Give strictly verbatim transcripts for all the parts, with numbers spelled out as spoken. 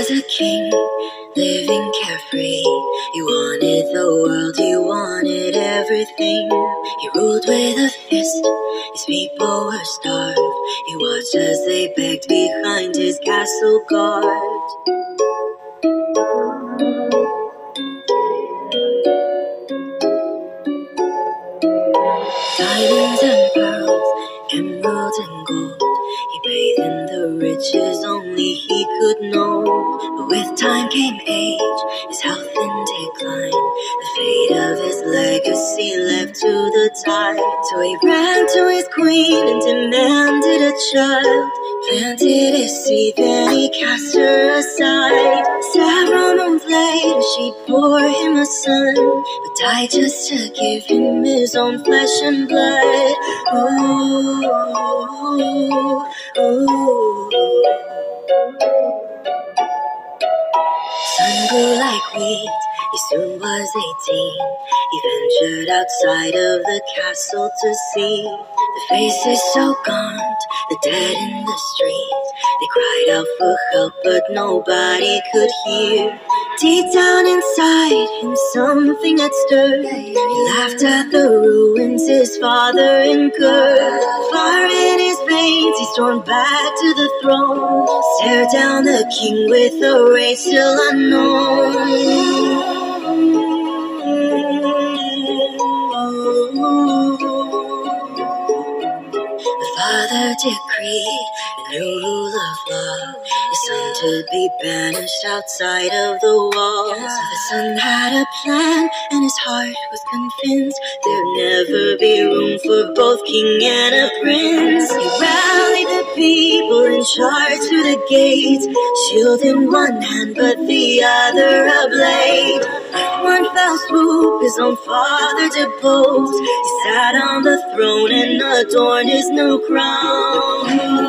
was a king, living carefree. He wanted the world, he wanted everything. He ruled with a fist, his people were starved. He watched as they begged behind his castle guard. Diamonds and pearls, emeralds and gold. He bathed in the riches only he could know. But with time came age, his health in decline. The fate of his legacy left to the tide. So he ran to his queen and demanded a child. Planted his seed, then he cast her aside. Several months later, she bore him a son, but died just to give him his own flesh and blood. Ooh, ooh, ooh. Son grew like wheat, he soon was eighteen. He ventured outside of the castle to see the faces so gaunt, the dead in the streets. They cried out for help, but nobody could hear. Deep down inside him, something had stirred. He laughed at the ruins his father incurred. Fire in his veins, he stormed back to the throne. Stared down the king with a rage still unknown. The father decreed a new rule of law, his son to be banished outside of the walls. So the son had a plan, and his heart was convinced there'd never be room for both king and a prince. He rallied the people and charged through the gates, shield in one hand but the other a blade. With one fell swoop, his own father deposed. He sat on the throne and adorned his new crown.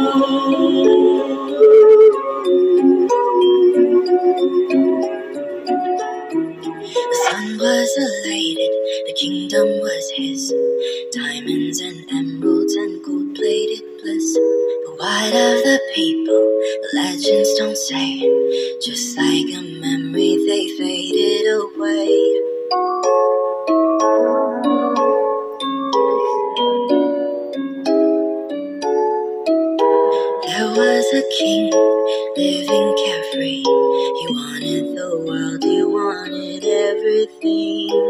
The son was elated, the kingdom was his. Diamonds and emeralds and gold-plated bliss. But what of the people? The legends don't say. Just like a memory, they faded away. There was a king, living carefree. He wanted the world, he wanted everything.